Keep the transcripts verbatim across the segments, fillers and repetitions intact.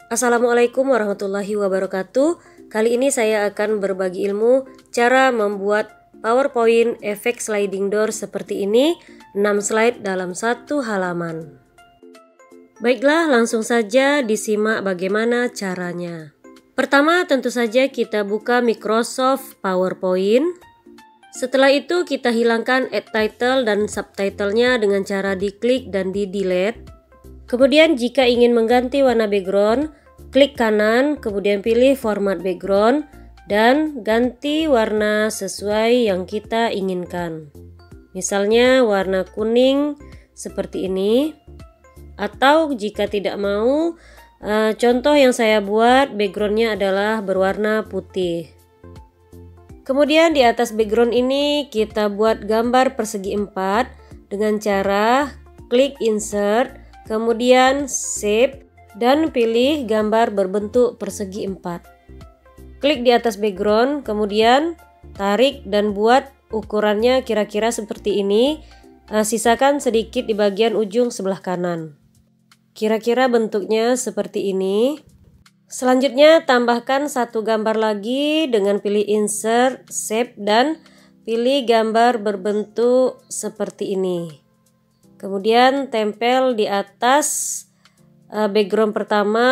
Assalamualaikum warahmatullahi wabarakatuh. Kali ini saya akan berbagi ilmu cara membuat PowerPoint efek sliding door seperti ini, enam slide dalam satu halaman. Baiklah, langsung saja disimak bagaimana caranya. Pertama, tentu saja kita buka Microsoft PowerPoint. Setelah itu kita hilangkan add title dan subtitlenya dengan cara diklik dan di delete. Kemudian jika ingin mengganti warna background, klik kanan, kemudian pilih format background dan ganti warna sesuai yang kita inginkan. Misalnya warna kuning seperti ini. Atau jika tidak mau, eh, contoh yang saya buat backgroundnya adalah berwarna putih. Kemudian di atas background ini kita buat gambar persegi empat dengan cara klik insert, kemudian shape dan pilih gambar berbentuk persegi empat. Klik di atas background, kemudian tarik dan buat ukurannya kira-kira seperti ini. Sisakan sedikit di bagian ujung sebelah kanan. Kira-kira bentuknya seperti ini. Selanjutnya tambahkan satu gambar lagi dengan pilih insert, shape dan pilih gambar berbentuk seperti ini. Kemudian tempel di atas uh, background pertama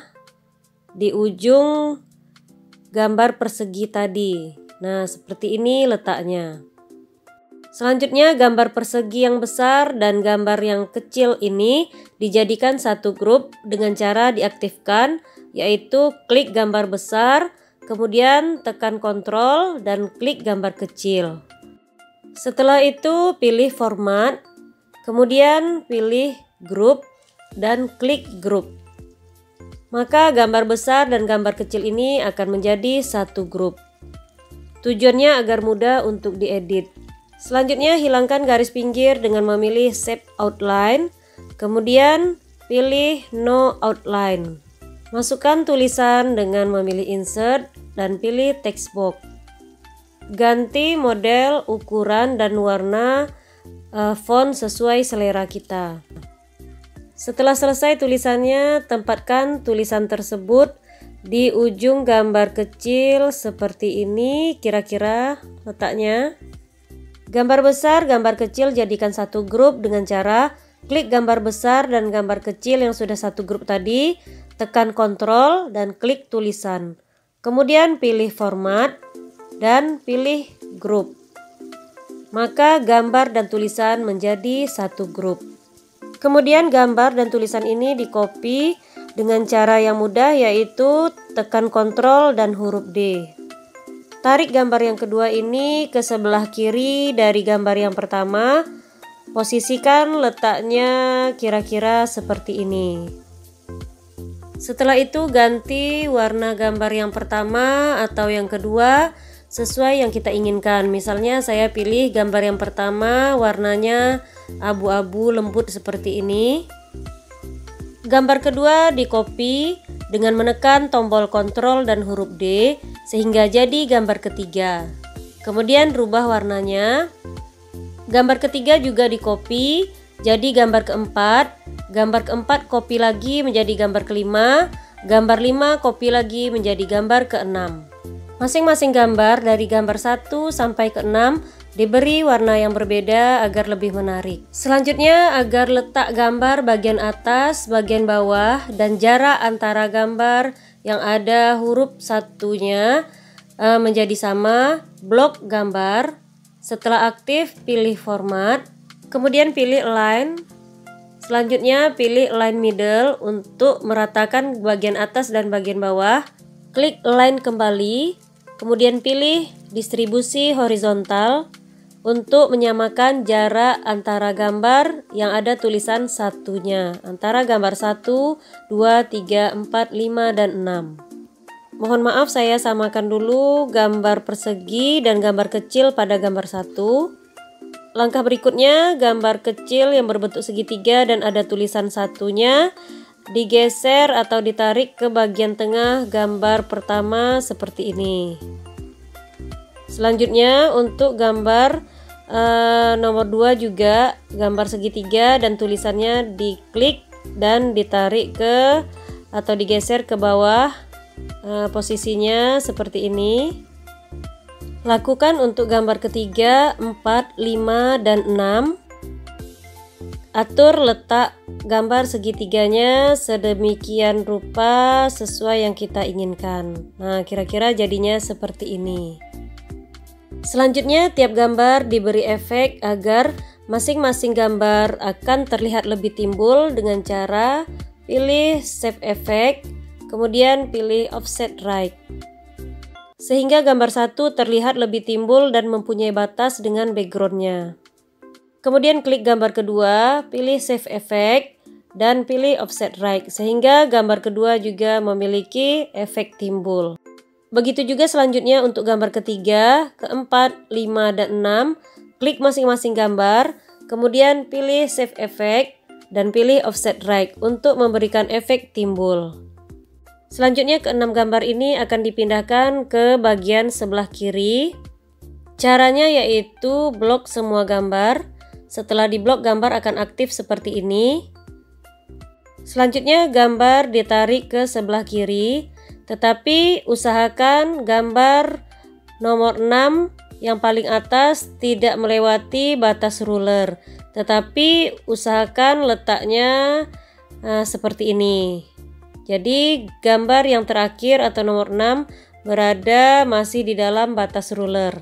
di ujung gambar persegi tadi. Nah, seperti ini letaknya. Selanjutnya gambar persegi yang besar dan gambar yang kecil ini dijadikan satu grup dengan cara diaktifkan, yaitu klik gambar besar, kemudian tekan kontrol dan klik gambar kecil. Setelah itu pilih format. Kemudian pilih grup dan klik grup. Maka gambar besar dan gambar kecil ini akan menjadi satu grup. Tujuannya agar mudah untuk diedit. Selanjutnya hilangkan garis pinggir dengan memilih Shape Outline. Kemudian pilih No Outline. Masukkan tulisan dengan memilih Insert dan pilih Text Box. Ganti model, ukuran, dan warna font sesuai selera kita. Setelah selesai tulisannya, tempatkan tulisan tersebut di ujung gambar kecil seperti ini, kira-kira letaknya. Gambar besar, gambar kecil jadikan satu grup dengan cara klik gambar besar dan gambar kecil yang sudah satu grup tadi, tekan kontrol dan klik tulisan. Kemudian pilih format dan pilih grup. Maka gambar dan tulisan menjadi satu grup. Kemudian gambar dan tulisan ini di-copy dengan cara yang mudah, yaitu tekan kontrol dan huruf D. Tarik gambar yang kedua ini ke sebelah kiri dari gambar yang pertama. Posisikan letaknya kira-kira seperti ini. Setelah itu ganti warna gambar yang pertama atau yang kedua sesuai yang kita inginkan. Misalnya saya pilih gambar yang pertama warnanya abu-abu lembut seperti ini. Gambar kedua di-copy dengan menekan tombol kontrol dan huruf D sehingga jadi gambar ketiga. Kemudian rubah warnanya. Gambar ketiga juga di-copy jadi gambar keempat. Gambar keempat copy lagi menjadi gambar kelima. Gambar lima copy lagi menjadi gambar keenam. Masing-masing gambar dari gambar satu sampai ke enam diberi warna yang berbeda agar lebih menarik. Selanjutnya, agar letak gambar bagian atas, bagian bawah, dan jarak antara gambar yang ada huruf satunya uh, menjadi sama, blok gambar. Setelah aktif, pilih format, kemudian pilih align. Selanjutnya, pilih align middle untuk meratakan bagian atas dan bagian bawah. Klik align kembali. Kemudian pilih distribusi horizontal untuk menyamakan jarak antara gambar yang ada tulisan satunya, antara gambar satu, dua, tiga, empat, lima, dan enam. Mohon maaf saya samakan dulu gambar persegi dan gambar kecil pada gambar satu. Langkah berikutnya, gambar kecil yang berbentuk segitiga dan ada tulisan satunya digeser atau ditarik ke bagian tengah gambar pertama seperti ini. Selanjutnya untuk gambar uh, nomor dua juga gambar segitiga dan tulisannya diklik dan ditarik ke atau digeser ke bawah uh, posisinya seperti ini. Lakukan untuk gambar ketiga, empat, lima, dan enam. Atur letak gambar segitiganya sedemikian rupa sesuai yang kita inginkan. Nah, kira-kira jadinya seperti ini. Selanjutnya, tiap gambar diberi efek agar masing-masing gambar akan terlihat lebih timbul dengan cara pilih Save Effect, kemudian pilih Offset Right. Sehingga gambar satu terlihat lebih timbul dan mempunyai batas dengan backgroundnya. Kemudian klik gambar kedua, pilih Save Effect, dan pilih Offset Right, sehingga gambar kedua juga memiliki efek timbul. Begitu juga selanjutnya untuk gambar ketiga, keempat, lima, dan enam, klik masing-masing gambar, kemudian pilih Save Effect, dan pilih Offset Right untuk memberikan efek timbul. Selanjutnya keenam gambar ini akan dipindahkan ke bagian sebelah kiri. Caranya yaitu blok semua gambar. Setelah diblok, gambar akan aktif seperti ini. Selanjutnya gambar ditarik ke sebelah kiri, tetapi usahakan gambar nomor enam yang paling atas tidak melewati batas ruler, tetapi usahakan letaknya uh, seperti ini. Jadi gambar yang terakhir atau nomor enam berada masih di dalam batas ruler,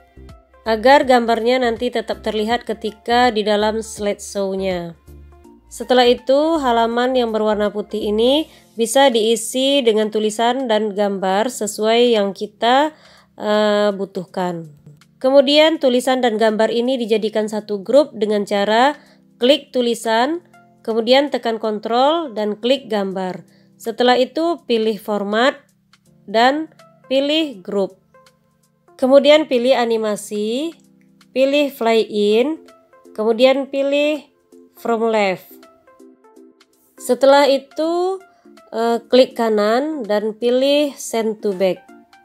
agar gambarnya nanti tetap terlihat ketika di dalam slideshow-nya. Setelah itu, halaman yang berwarna putih ini bisa diisi dengan tulisan dan gambar sesuai yang kita uh, butuhkan. Kemudian tulisan dan gambar ini dijadikan satu grup dengan cara klik tulisan, kemudian tekan Ctrl dan klik gambar. Setelah itu pilih format dan pilih grup. Kemudian pilih animasi, pilih fly in, kemudian pilih from left. Setelah itu uh, klik kanan dan pilih send to back.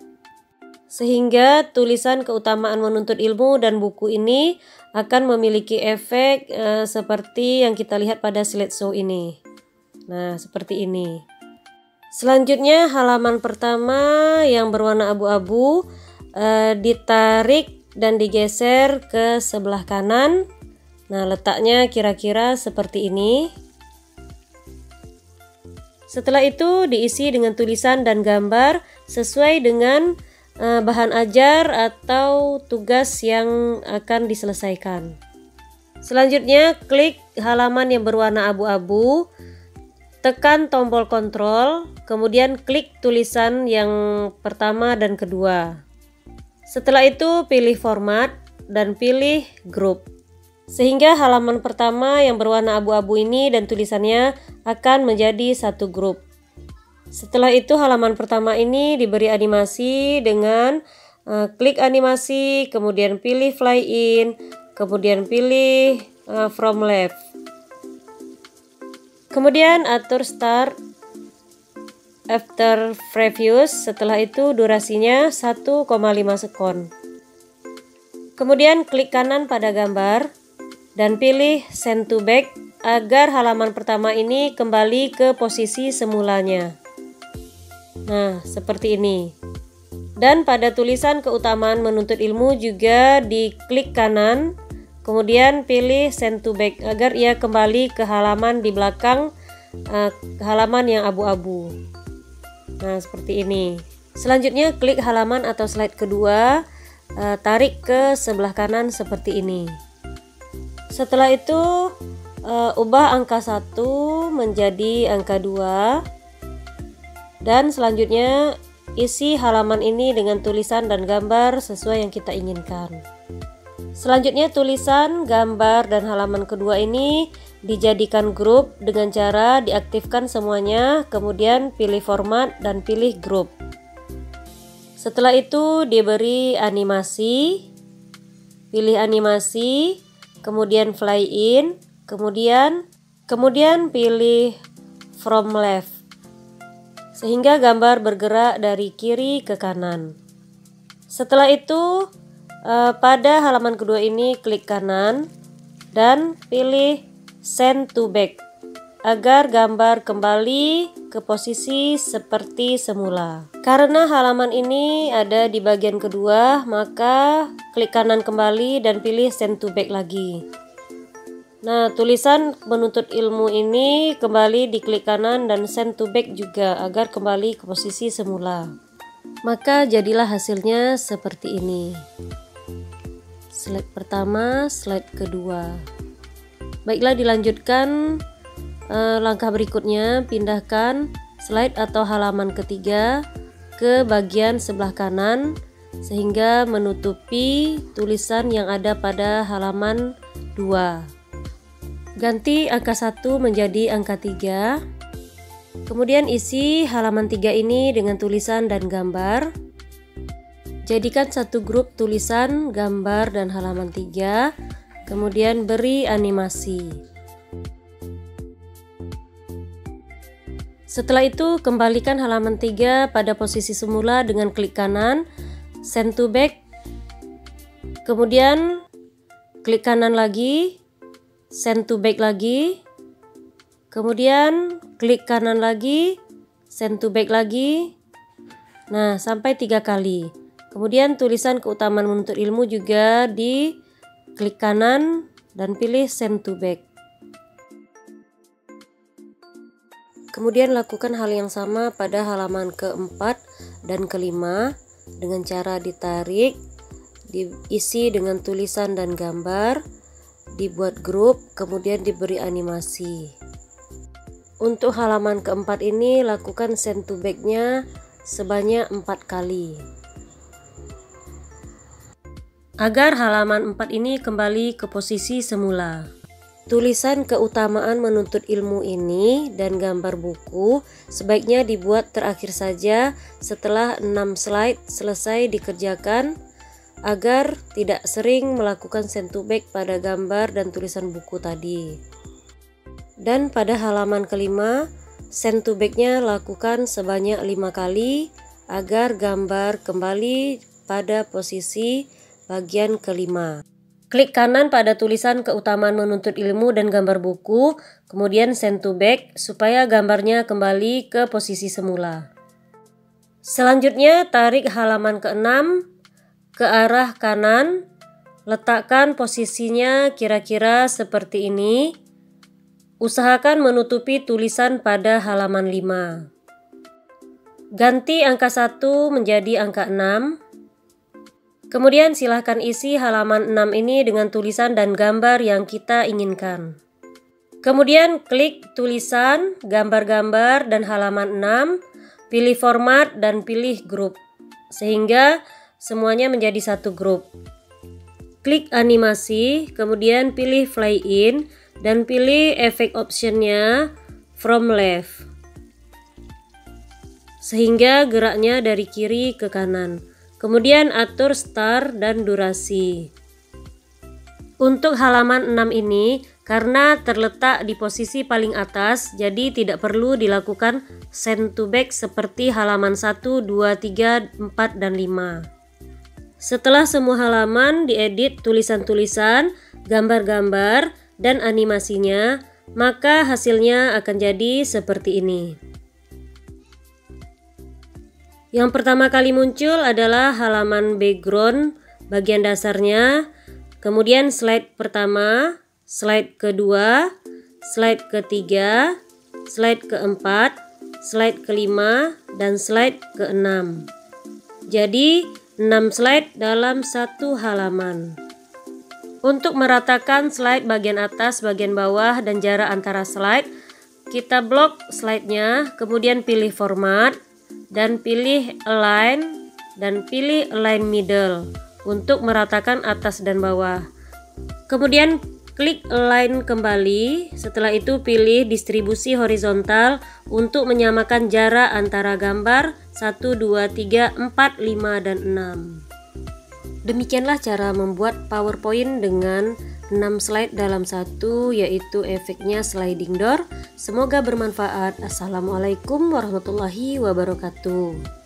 Sehingga tulisan keutamaan menuntut ilmu dan buku ini akan memiliki efek uh, seperti yang kita lihat pada slideshow ini. Nah, seperti ini. Selanjutnya halaman pertama yang berwarna abu-abu Uh, ditarik dan digeser ke sebelah kanan. Nah, letaknya kira-kira seperti ini. Setelah itu diisi dengan tulisan dan gambar sesuai dengan uh, bahan ajar atau tugas yang akan diselesaikan. Selanjutnya klik halaman yang berwarna abu-abu, tekan tombol kontrol, kemudian klik tulisan yang pertama dan kedua. Setelah itu pilih format dan pilih grup. Sehingga halaman pertama yang berwarna abu-abu ini dan tulisannya akan menjadi satu grup. Setelah itu halaman pertama ini diberi animasi dengan uh, klik animasi, kemudian pilih fly in, kemudian pilih uh, from left. Kemudian atur start after previous, setelah itu durasinya satu koma lima sekon. Kemudian klik kanan pada gambar dan pilih send to back agar halaman pertama ini kembali ke posisi semulanya. Nah, seperti ini. Dan pada tulisan keutamaan menuntut ilmu juga diklik kanan, kemudian pilih send to back agar ia kembali ke halaman di belakang uh, halaman yang abu-abu. Nah, seperti ini. Selanjutnya klik halaman atau slide kedua, uh, tarik ke sebelah kanan seperti ini. Setelah itu uh, ubah angka satu menjadi angka dua. Dan selanjutnya isi halaman ini dengan tulisan dan gambar sesuai yang kita inginkan. Selanjutnya tulisan, gambar, dan halaman kedua ini dijadikan grup dengan cara diaktifkan semuanya, kemudian pilih format dan pilih grup. Setelah itu diberi animasi, pilih animasi, kemudian fly in, kemudian kemudian pilih from left, sehingga gambar bergerak dari kiri ke kanan. Setelah itu Uh, pada halaman kedua ini klik kanan dan pilih send to back. agar gambar kembali ke posisi seperti semula. Karena halaman ini ada di bagian kedua, maka klik kanan kembali dan pilih send to back lagi. Nah, tulisan menuntut ilmu ini kembali diklik kanan dan send to back juga agar kembali ke posisi semula. Maka jadilah hasilnya seperti ini. Slide pertama, slide kedua. Baiklah, dilanjutkan eh, langkah berikutnya, pindahkan slide atau halaman ketiga ke bagian sebelah kanan sehingga menutupi tulisan yang ada pada halaman dua. Ganti angka satu menjadi angka tiga. Kemudian isi halaman tiga ini dengan tulisan dan gambar. Jadikan satu grup tulisan, gambar, dan halaman tiga. Kemudian beri animasi. Setelah itu kembalikan halaman tiga pada posisi semula dengan klik kanan, send to back. Kemudian klik kanan lagi, send to back lagi. Kemudian klik kanan lagi, send to back lagi. Nah, sampai tiga kali. Kemudian tulisan keutamaan menuntut ilmu juga di klik kanan dan pilih send to back. Kemudian lakukan hal yang sama pada halaman keempat dan kelima dengan cara ditarik, diisi dengan tulisan dan gambar, dibuat grup, kemudian diberi animasi. Untuk halaman keempat ini lakukan send to back-nya sebanyak empat kali. Agar halaman empat ini kembali ke posisi semula. Tulisan keutamaan menuntut ilmu ini dan gambar buku sebaiknya dibuat terakhir saja setelah enam slide selesai dikerjakan agar tidak sering melakukan send to back pada gambar dan tulisan buku tadi. Dan pada halaman kelima, send to back-nya lakukan sebanyak lima kali agar gambar kembali pada posisi bagian kelima. Klik kanan pada tulisan keutamaan menuntut ilmu dan gambar buku, kemudian send to back supaya gambarnya kembali ke posisi semula. Selanjutnya tarik halaman keenam ke arah kanan, letakkan posisinya kira-kira seperti ini. Usahakan menutupi tulisan pada halaman lima. Ganti angka satu menjadi angka enam. Kemudian silahkan isi halaman enam ini dengan tulisan dan gambar yang kita inginkan. Kemudian klik tulisan, gambar-gambar, dan halaman enam, pilih format dan pilih grup, sehingga semuanya menjadi satu grup. Klik animasi, kemudian pilih fly in, dan pilih efek optionnya from left, sehingga geraknya dari kiri ke kanan. Kemudian atur start dan durasi. Untuk halaman enam ini, karena terletak di posisi paling atas, jadi tidak perlu dilakukan send to back seperti halaman satu, dua, tiga, empat, dan lima. Setelah semua halaman diedit tulisan-tulisan, gambar-gambar, dan animasinya, maka hasilnya akan jadi seperti ini. Yang pertama kali muncul adalah halaman background bagian dasarnya, kemudian slide pertama, slide kedua, slide ketiga, slide keempat, slide kelima, dan slide keenam. Jadi enam slide dalam satu halaman. Untuk meratakan slide bagian atas, bagian bawah, dan jarak antara slide, kita blok slide-nya, kemudian pilih format, dan pilih align dan pilih align middle untuk meratakan atas dan bawah. Kemudian klik align kembali. Setelah itu pilih distribusi horizontal untuk menyamakan jarak antara gambar satu, dua, tiga, empat, lima, dan enam. Demikianlah cara membuat PowerPoint dengan enam slide dalam satu, yaitu efeknya sliding door. Semoga bermanfaat. Assalamualaikum warahmatullahi wabarakatuh.